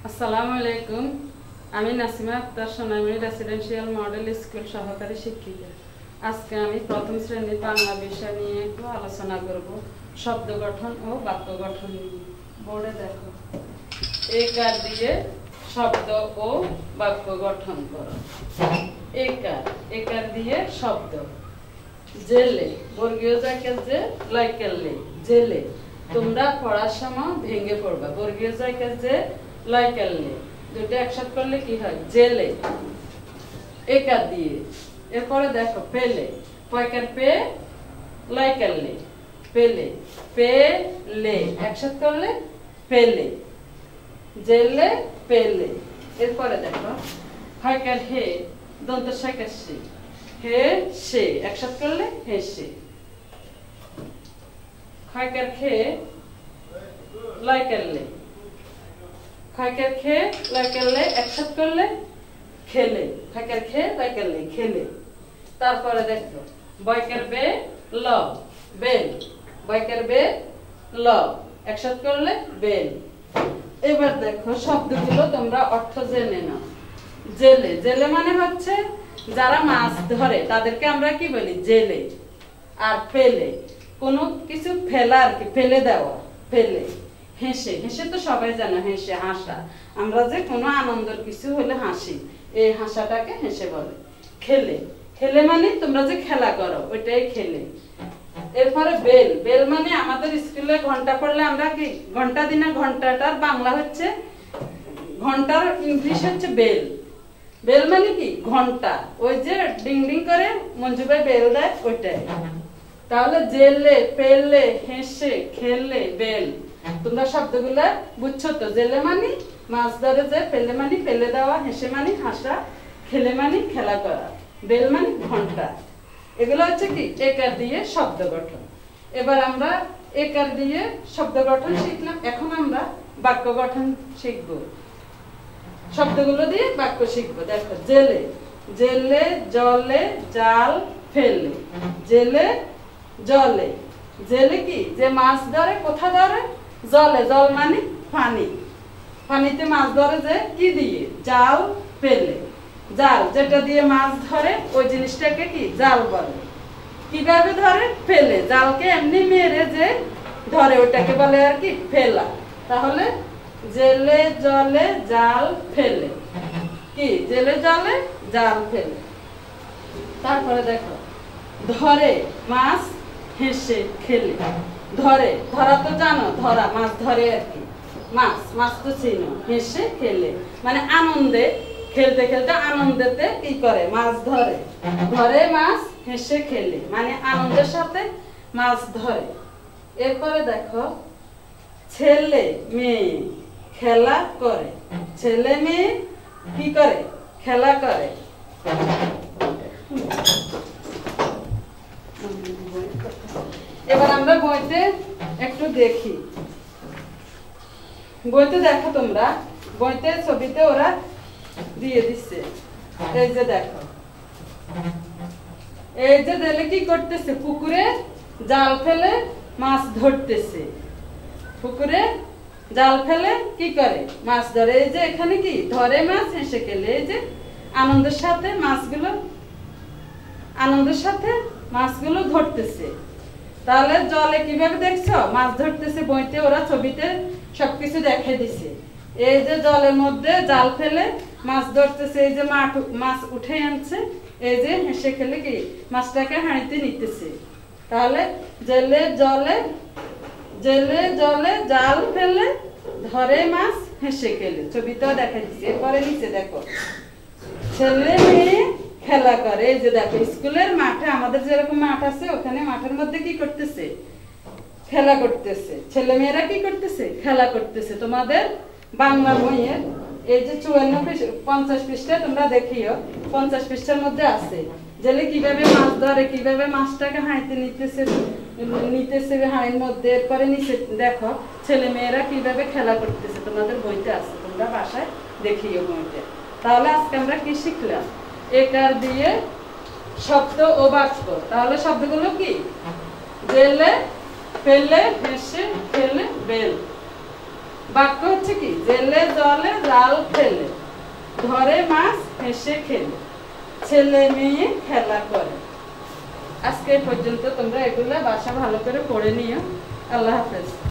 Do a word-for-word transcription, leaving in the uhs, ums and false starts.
আসসালামু আলাইকুম। আমি Nasima Akter, Sonamoni residential model school সহকারী শিক্ষিকা। আজকে আমি প্রথম শ্রেণীর বাংলা বিষয় নিয়ে একটু আলোচনা করব, শব্দ গঠন ও বাক্য গঠন নিয়ে। বোর্ডে দেখো, একার দিয়ে শব্দ ও বাক্য গঠন করো। একার, একার দিয়ে শব্দ। জেলে, বর্গীয় জায়গায় যে লাইকালে, জেলে। তোমরা পড়ার সময় ভেঙে পড়বা। বর্গীয় জায়গায় যে লাইকালে, দুটো একসাথে করলে কি হয়? জেলে। একার দিয়ে। এরপরে দেখো পেলে, পয়কার পে লাইকালে, পেলে, পেলে একসাথে করলে পেলে, জেলে পেলে। এরপরে দেখো হয়কার হে, দন্ত শাকার সে, হে সে একসাথে করলে হেসে। খয়কার খে লাইকালে, খয়কার খে লাইকালে একসাথে করলে খেলে, খয়কার খে লাইকালে খেলে। তারপরে দেখো বয়কার বে ল, বেল, বয়কার বে ল একসাথে করলে বেল। এবার দেখো শব্দগুলো তোমরা অর্থ জেনে নাও। জেলে, জেলে মানে হচ্ছে যারা মাছ ধরে তাদেরকে আমরা কি বলি? জেলে। আর পেলে, কোনো কিছু ফেলা আর কি, ফেলে দেওয়া, ফেলে। হেসে, হেসে তো সবাই জানো, হেসে হাসা। আমরা যে কোনো আনন্দের কিছু হলে হাসি, এই হাসাটাকে হেসে বলে। খেলে, খেলে মানে তোমরা যে খেলা করো ওইটাই খেলে। এরপরে বেল, বেল মানে আমাদের স্কুলে ঘন্টা পড়লে আমরা কি ঘন্টা দিনা, ঘন্টাটার বাংলা হচ্ছে, ঘন্টার ইংলিশ হচ্ছে বেল। বেল মানে কি? ঘন্টা। ওই যে ডিং ডিং করে মঞ্জু ভাই বেল দেয় ওইটাই। তাহলে জেলে, পেলে, হেসে, খেলে, বেল। তোমরা শব্দগুলা বুঝছো তো? জেলে মানে মাছ ধরে যে, পেলে মানে ফেলে দেওয়া, হেসে মানে হাসা, খেলে মানে খেলা করা, বেল মানে ঘন্টা। এগুলো হচ্ছে কি একার দিয়ে শব্দ গঠন। এবার আমরা একার দিয়ে শব্দ গঠন শিখলাম, এখন আমরা বাক্য গঠন শিখবো। শব্দগুলো দিয়ে বাক্য শিখবো। দেখো জেলে, জেলে জলে জাল ফেলে, জেলে জলে। জেলে কি? যে মাছ ধরে, কোথা ধরে? জলে। জল মানে পানি, পানিতে মাছ ধরে যে কি দিয়ে? জাল ফেলে। জাল, যেটা দিয়ে মাছ ধরে ওই জিনিসটাকে কি জাল বলে। কিভাবে ধরে? ফেলে। জালকে এমনি মেরে যে ধরে ওটাকে বলে আর কি ফেলা। তাহলে জেলে জলে জাল ফেলে, কি জেলে জলে জাল ফেলে। তারপরে দেখো ধরে মাছ হেসে খেলে। ধরে, ধরা তো জানো, ধরা মাছ ধরে আর কি, মাছ, মাছ তো চিনো। হেসে খেলে মানে আনন্দে, খেলতে খেলতে আনন্দেতে কি করে? মাছ ধরে। ধরে মাছ হেসে খেলে মানে আনন্দের সাথে মাছ ধরে। এরপরে দেখো ছেলে মেয়ে খেলা করে, ছেলে মেয়ে কি করে? খেলা করে। এবার আমরা বইতে একটু দেখি। বইতে দেখো তোমরা, বইতে ছবিতে ওরা দিয়ে দিচ্ছে। এই যে দেখো, এই যে জেলে কি করতেছে? পুকুরে জাল ফেলে মাছ ধরতেছে। পুকুরে জাল ফেলে কি করে? মাছ ধরে। এই যে এখানে কি ধরে মাছ হেসে খেলে, এই যে আনন্দের সাথে মাছগুলো, আনন্দের সাথে মাছগুলো ধরতেছে। তাহলে জলে কিভাবে দেখছো মাছ ধরতেছে? বইতে ওরা ছবিতে সবকিছু দেখে দিছে। এই যে জলের মধ্যে জাল ফেলে মাছ ধরতেছে, এই যে মাছ মাছ উঠে আনছে, এই যে হেসে খেলে কি মাছটাকে হাঁড়িতে নিতেছে। তাহলে জেলে জলে, জেলে জলে জাল ফেলে ধরে মাছ হেসে খেলে, ছবিতেও দেখা দিচ্ছে। এরপরে নিচে দেখো ছেলে মেয়ে খেলা করে। এই যে দেখো স্কুলের মাঠে, আমাদের যেরকম মাঠ আছে ওখানে মাঠের মধ্যে কি করতেছে? খেলা করতেছে। ছেলে মেয়েরা কি করতেছে? খেলা করতেছে। তোমাদের বাংলা বইয়ের এই যে চুয়ান্ন পঞ্চাশ পৃষ্ঠা তোমরা দেখিও, পঞ্চাশ পৃষ্ঠার মধ্যে আছে জেলে কিভাবে মাছ ধরে, কিভাবে মাছটাকে হাঁড়িতে নিতেছে, নিতেছে হাঁড়ির মধ্যে। এরপরে নিচে দেখো ছেলে মেয়েরা কিভাবে খেলা করতেছে, তোমাদের বইতে আছে, তোমরা বাসায় দেখিও বইতে। তাহলে আজকে আমরা কি শিখলাম? একার দিয়ে শব্দ ও বাক্য। তাহলে শব্দগুলো কি? জেলে, পেলে, হেসে, খেলে, বেল। বাক্য হচ্ছে কি, জেলে জলে জাল ফেলে, ধরে মাছ হেসে খেলে, ছেলে মেয়ে খেলা করে। আজকে পর্যন্ত তোমরা এগুলা বাসা ভালো করে পড়ে নিও। আল্লাহ হাফেজ।